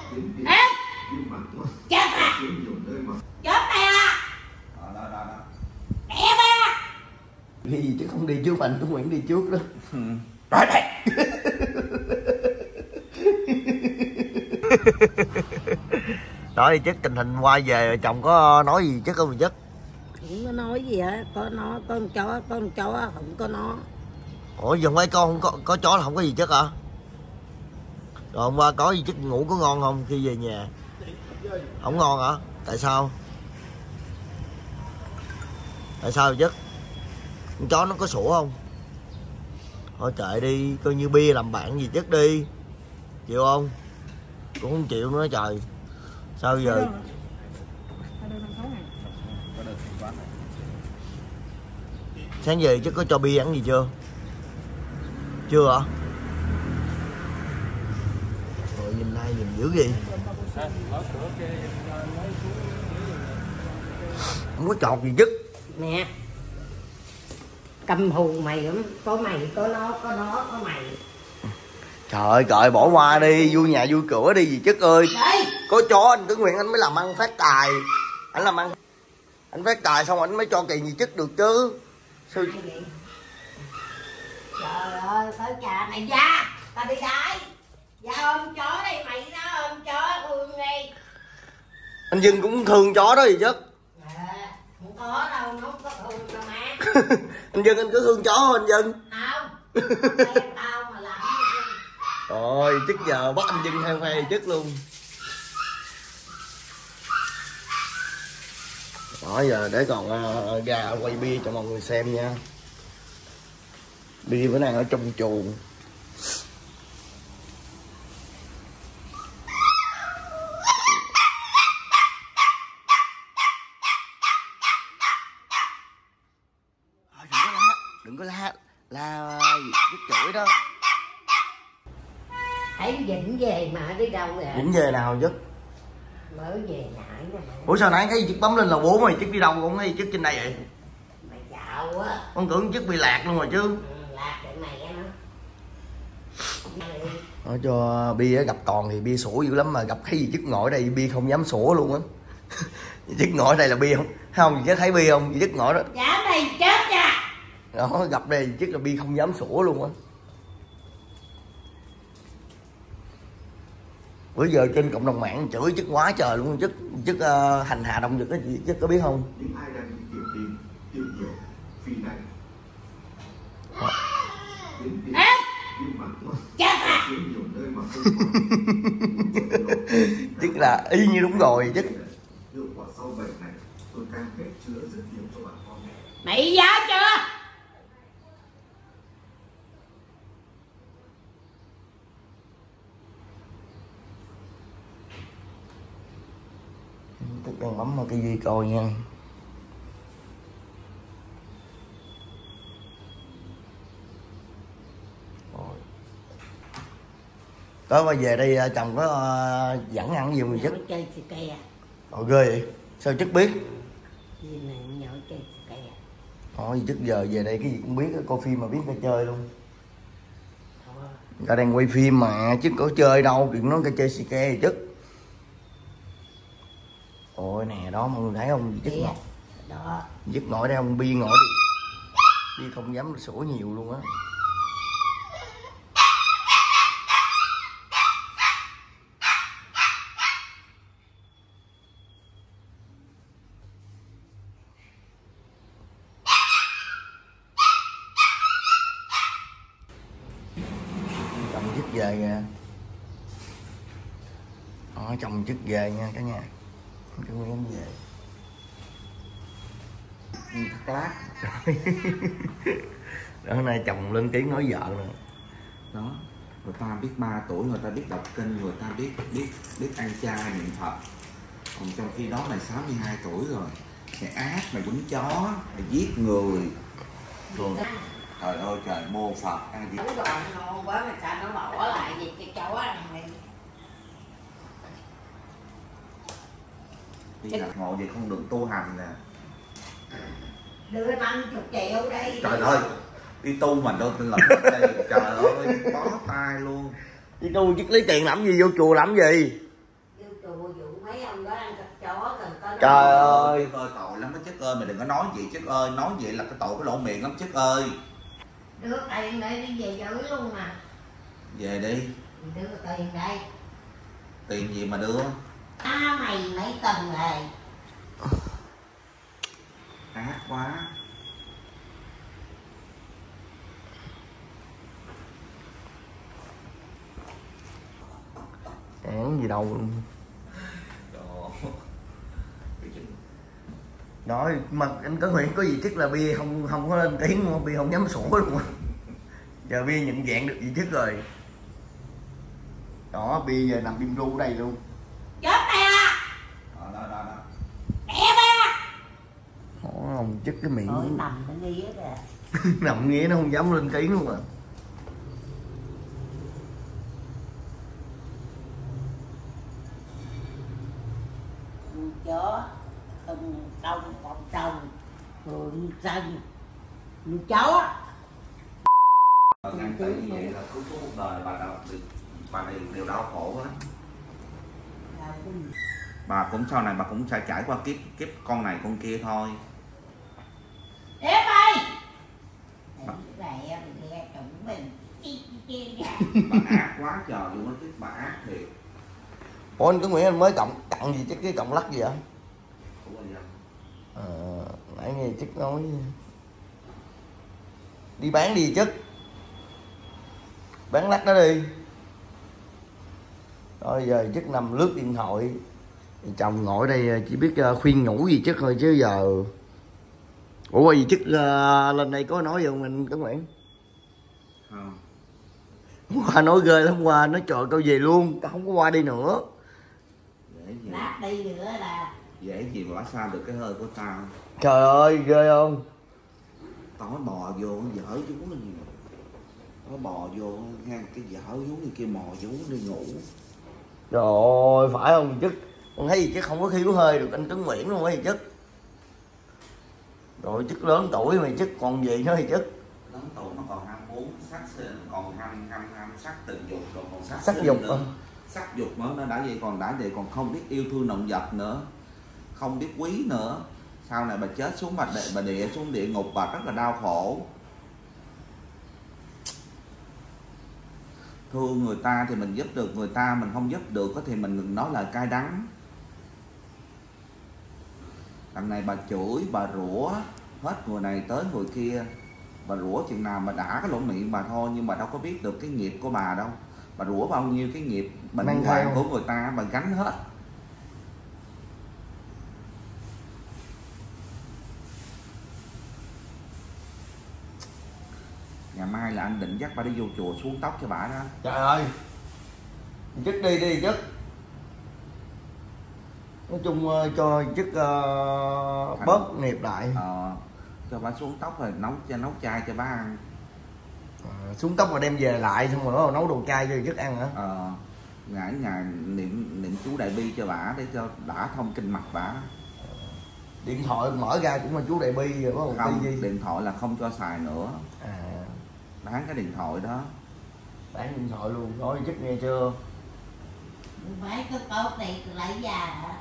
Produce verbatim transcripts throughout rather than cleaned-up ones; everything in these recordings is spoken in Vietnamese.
Ê! Chết à! Chết mày à! Đẹp à! Đi gì chứ không đi trước anh, tôi Nguyễn đi trước đó. Rồi đây. Nói đi chứ tình hình quay về chồng có nói gì chứ không gì chứ? Không có nói gì hết, có nó, có con chó, có con chó, không có nó. Ủa giờ mấy con không có, có chó là không có gì chứ hả? Rồi hôm qua có gì chứ ngủ có ngon không khi về nhà? Không ngon hả? Tại sao? Tại sao chứ? Con chó nó có sủa không? Thôi kệ đi, coi như bia làm bạn gì chứ đi. Chịu không? Cũng không chịu nữa trời. Sao giờ? Sáng về chứ có cho bia ăn gì chưa? Chưa hả? Rồi nhìn nay nhìn dữ gì? Không có chọt gì chứ. Nè, căm thù mày lắm, có mày, có nó, có nó, có mày. Trời ơi, cợi bỏ qua đi, vui nhà vui cửa đi gì chứ ơi. Đấy. Có chó anh Tứ Nguyện anh mới làm ăn phát tài. Anh làm ăn, anh phát tài xong anh mới cho tiền gì chức được chứ. Sao... Trời ơi, tới nhà mày ra, tao đi đây. Ra ôm chó đây, mày nó ôm chó thương đi. Anh Dưng cũng thương chó đó gì chứ. À, không có đâu, nó không có thương đâu má. Anh Dưng anh cứ thương chó không anh Dưng? Không, không phải tao mà làm gì. Rồi, trước giờ bắt anh Dưng theo phe chức luôn. Đó giờ để còn uh, ra quay bia cho mọi người xem nha. Bia bữa nay ở trong chuồng. Đừng có la, la biết chửi đó. Thấy Vĩnh về mà đi đâu vậy? Vĩnh về nào chứ? Mới về nãy nè. Ủa sao nãy thấy chiếc bấm lên là bố mày, chiếc đi đâu cũng thấy chiếc trên đây vậy? Mày dạo á. Con tưởng chiếc bị lạc luôn rồi chứ. Ừ, lạc để mày á nó. Nói cho Bia gặp Toàn thì Bia sủa dữ lắm, mà gặp cái gì chức ngồi ở đây Bia không dám sủa luôn á. Chức ngồi ở đây là Bia không? Không, chứ thấy Bia không? Chức ngồi đó. Dám đây chết nha. Đó, gặp đây chức là Bia không dám sủa luôn á. Bữa giờ trên cộng đồng mạng chửi chức quá trời luôn, chức chức uh, hành hạ động vật cái gì chức có biết không? Những ai đang đi tìm tìm tìm hiểu vì này. Ê! Chết à! Tức là y như đúng rồi chứ. Hiệu quả sau bệnh này tôi cam kết chữa rất nhiều cho bà con. Mày giá chưa? Tức đang bấm vào cái gì coi nha. Có mà về đây chồng có uh, dẫn ăn gì mình chứ? Chơi xì cây à? Ồ ghê vậy? Sao chức biết? Gì này nhỏ chơi xì cây à? Thôi trước giờ về đây cái gì cũng biết, coi phim mà biết cả chơi luôn. Ta đang quay phim mà chứ có chơi đâu, đừng nói cái chơi xì ke gì chứ. Ôi nè đó mọi người thấy không? Dứt ngồi đó. Dứt ngồi đây ông Bi ngồi đi. Bi không dám sủa nhiều luôn á. Chồng dứt về kìa. Đó, chồng dứt về nha cả nhà. Cái Nguyên về thắt lát. Đó hôm nay chồng lên tiếng nói vợ nè. Đó, người ta biết ba tuổi, người ta biết đọc kinh, người ta biết biết biết ăn chay niệm Phật. Còn trong khi đó mày sáu mươi hai tuổi rồi, mày ác, mày quýnh chó, mày giết người. Rồi, trời ơi trời, mô Phật ăn gì. Đúng rồi, ngon quá mà sao nó bỏ lại gì cái chó này. Bây giờ ngộ vậy không được tu hành nè. Đưa năm chục triệu đây. Trời ơi, đi tu mà đâu tin lần đây. Trời ơi, bó tay luôn. Đi tu chứ lấy tiền làm gì, vô chùa làm gì? Trời ơi. Chức ơi, tội lắm đó Chức ơi, mày đừng có nói vậy Chức ơi, nói vậy là cái tội cái lỗ miệng lắm Chức ơi. Đưa tiền đây đi về giữ luôn nè. Về đi. Đưa tiền đây. Tiền gì mà đưa? À, mày mấy tuần rồi. Ác quá. Án gì đâu luôn. Nói mà anh có Nguyễn có gì chức là Bia không không có lên tiếng luôn, Bia không dám sủa luôn. Giờ Bia nhận dạng được gì chức rồi. Đó, Bia giờ nằm im ru ở đây luôn. Chết mày à. Đó đó đó. đó. Mẹ mày. Đó, không chức cái miệng. Ôi, nằm ở nghĩa kìa. Nằm nghĩa nó không dám lên tiếng luôn à. Chó không đông còn trồng rồi xanh như chó. Bà ngăn tay như vậy là cuối cuộc đời bà đâu bà này đều đau khổ hết. Bà cũng sau này bà cũng sẽ trải qua kiếp kiếp con này con kia thôi. Em ơi. Này em nghe chồng mình Bà ác quá trời luôn á, bà ác thiệt. Ủa anh có Nguyễn anh mới cộng cặn gì chứ cái cộng lắc gì vậy? À, nãy nghe chức nói đi bán đi chức, bán lắc đó đi. Rồi giờ chức nằm lướt điện thoại, chồng ngồi đây chỉ biết khuyên nhủ gì chức thôi chứ giờ. Ủa gì chức uh, lên đây có nói gì không anh có Nguyễn? Không. Hôm qua nói ghê lắm, hôm qua nói trời tao về luôn, tao không có qua đây nữa. Dễ gì? lát đi nữa là Dễ gì mà bỏ xa được cái hơi của tao. Trời ơi ghê không? Tao nói bò vô dở vú lên gì. Nó bò vô ngang cái dở vú như kia mò vú đi ngủ. Trời ơi phải không chức? Con thấy gì chứ không có khiếu hơi được anh Tuấn Nguyễn luôn ấy chức. Rồi chức lớn tuổi mày chức còn gì nữa thì chức. Lớn tuổi nó còn ham muốn sắc sinh, còn ham ham ham sắc tình dục, rồi còn sắc, Sắc sinh dục nữa. à. Sắc dục nữa nó đã vậy còn đã vậy còn không biết yêu thương động vật nữa, không biết quý nữa. Sau này bà chết xuống bà địa, bà địa xuống địa ngục bà rất là đau khổ. Thương người ta thì mình giúp được người ta, mình không giúp được thì mình nói lời cay đắng. Đằng này bà chửi bà rủa hết người này tới người kia, bà rủa chừng nào mà đã cái lỗ miệng bà thôi, nhưng mà đâu có biết được cái nghiệp của bà đâu. Bà rủa bao nhiêu cái nghiệp bệnh hoạn của người ta bà gánh hết. Ngày mai là anh định dắt bà đi vô chùa xuống tóc cho bà đó. Trời ơi chức đi đi chức. Nói chung uh, cho chức uh, Thành... bớt nghiệp lại. Ờ, cho bà xuống tóc rồi nấu cho nấu chai cho bà ăn. À, xuống tóc rồi đem về lại xong rồi đó, nấu đồ chay cho chức ăn hả? Ờ, ngày ngày niệm niệm chú Đại Bi cho bà để cho đã thông kinh mạch bà. Điện thoại mở ra cũng là chú Đại Bi rồi có Không, gì? điện thoại là không cho xài nữa. À, Bán cái điện thoại đó. bán điện thoại luôn, nói chức nghe chưa? phải có tốt này lại già hả?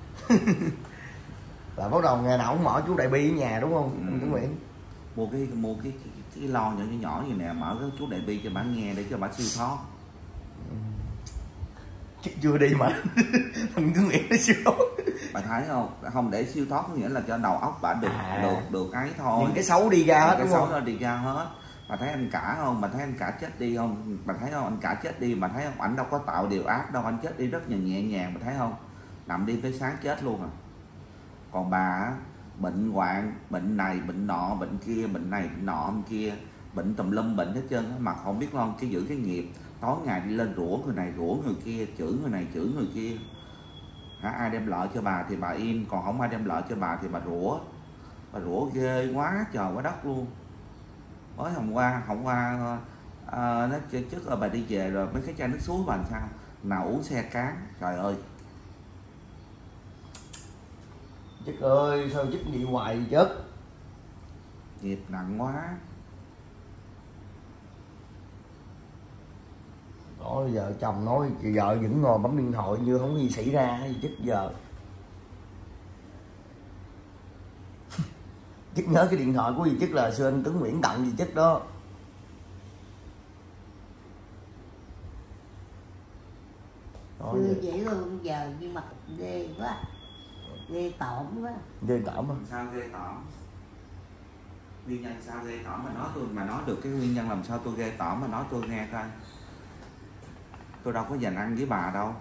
Là bắt đầu ngày nào cũng mở chú Đại Bi ở nhà đúng không? Ừ. Anh Tuấn Nguyễn Mua cái mua cái cái, cái lo nhỏ nhỏ như nè, mở cái chú Đại Bi cho bà nghe để cho bà siêu thoát. ừ. Chức chưa đi mà anh Tuấn Nguyễn nó siêu thoát. Bà thấy không? Không để siêu thoát có nghĩa là cho đầu óc bà được À. được được ấy thôi. Những cái xấu đi ra hết cái đúng xấu không? nó đi ra hết. Bà thấy anh cả không? Bà thấy anh cả chết đi không? Bà thấy không? Anh cả chết đi, bà thấy không? Ảnh đâu có tạo điều ác đâu, anh chết đi rất là nhẹ nhàng, bà thấy không? Nằm đi tới sáng chết luôn à. Còn bà bệnh hoạn, bệnh này, bệnh nọ, bệnh kia, bệnh này, bệnh nọ, bệnh kia, bệnh tùm lum bệnh hết trơn mà không biết lo cái giữ cái nghiệp, tối ngày đi lên rủa người này, rủa người kia, chửi người này, chửi người kia. Hả, ai đem lợi cho bà thì bà im, còn không ai đem lợi cho bà thì bà rủa. Bà rủa ghê quá trời quá đất luôn. Mới hôm qua, hôm qua à, nó trước rồi bà đi về rồi mấy cái chai nước suối bà làm sao? Nào uống xe cán, trời ơi. Chức ơi sao chức vậy hoài vậy chất? Nghiệp nặng quá. Đó giờ chồng nói chị vợ vẫn ngồi bấm điện thoại như không có gì xảy ra gì chức giờ. Chức nhớ cái điện thoại của dì Chức là xưa anh Tuấn Nguyễn tặng dì Chức đó. Chưa dễ luôn giờ nhưng mà ghê quá, ghê tởm quá. Ghê tởm á. Sao ghê tởm? Nguyên nhân sao ghê tởm mà nói tôi mà nói được cái nguyên nhân làm sao tôi ghê tởm mà nói tôi nghe coi. Tôi đâu có dành ăn với bà đâu.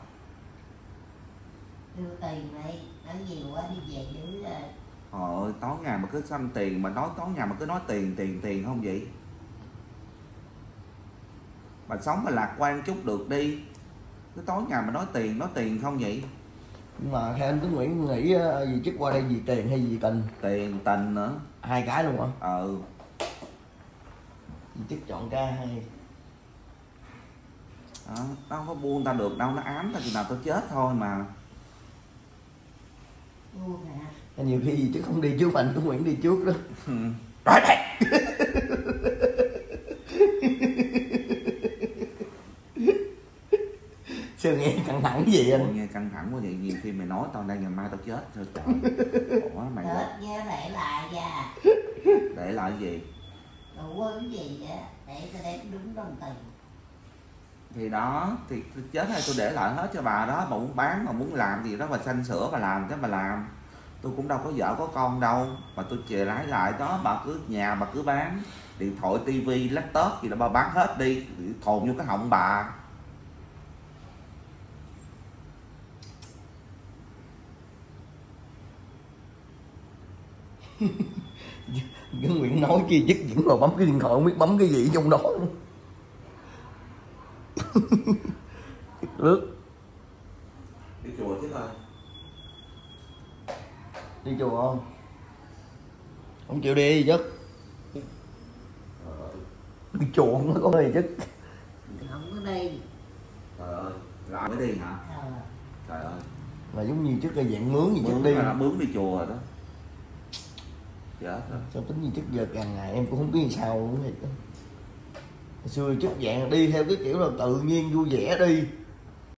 Đưa tiền này, nói nhiều quá đi về dưới rồi. Trời ơi, tối ngày mà cứ xăm tiền mà nói tối ngày mà cứ nói tiền tiền tiền không vậy? Bà sống mà lạc quan chút được đi. Cứ tối ngày mà nói tiền nói tiền không vậy? Nhưng mà theo anh Tuấn Nguyễn nghĩ dì Chức qua đây vì tiền hay vì tình? Tiền tình nữa. Hai cái luôn hả? Ừ. Dì Chức chọn ca hay. Đó, nó không có buông ta được đâu, nó ám ta chừng nào tôi chết thôi mà. Buông hả? Nhiều khi dì Chức không đi trước mà anh Tuấn Nguyễn đi trước đó. Rồi đây. Sao nghe căng thẳng gì anh? Ôi, nghe căng thẳng quá vậy, nhiều khi mày nói tao đây ngày mai tao chết thôi trời. Ủa mày Chết nhớ để lại nha. để lại cái gì? Đủ quên gì á, để cho đem đúng đồng tiền. Thì đó, thì tôi chết hay tôi để lại hết cho bà đó, bà muốn bán mà muốn làm gì đó bà xanh sữa bà làm chứ bà làm. Tôi cũng đâu có vợ có con đâu mà tôi chè lái lại đó, bà cứ nhà bà cứ bán điện thoại tivi laptop gì đó bà bán hết đi, thồn vô cái họng bà. Tuấn Nguyễn nói chi Chức vẫn ngồi bấm cái điện thoại không biết bấm cái gì trong đó. Lướt Đi chùa chứ ơi. đi chùa không? Không chịu đi Chức. Đi chùa không có gì Chức. Không có đi. Trời ơi, lại mới đi hả? Ờ. Trời ơi. Là giống như Chức là dạng mướn gì Chức Mướn đi. là mướn đi chùa rồi đó. Chết rồi. Sao tính gì Chức giờ càng ngày em cũng không biết sao luôn thiệt. Hồi xưa Chức dạng đi theo cái kiểu là tự nhiên vui vẻ đi.